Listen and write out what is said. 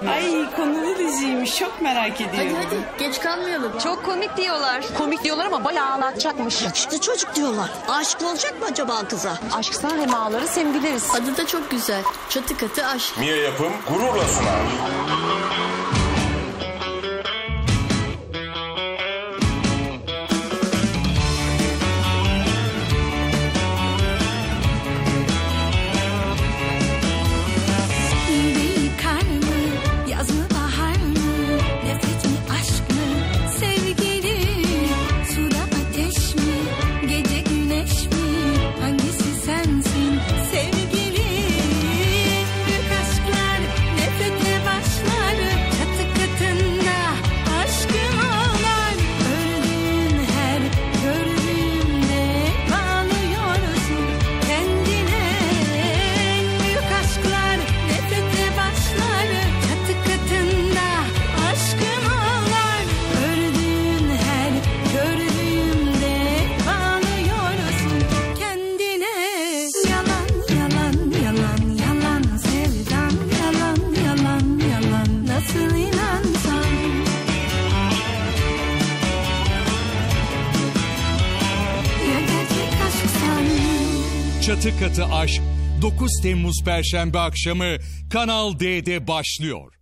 Ay konulu diziymiş, çok merak ediyorum. Hadi geç kalmayalım. Çok komik diyorlar. Komik diyorlar ama bayağı ağlatacakmış. Yakışıklı çocuk diyorlar. Aşık olacak mı acaba kıza? Aşksan hem ağlarız hem güleriz. Adı da çok güzel. Çatı Katı Aşk. Mia Yapım gururla sunar. Çatı Katı Aşk 9 Temmuz Perşembe akşamı Kanal D'de başlıyor.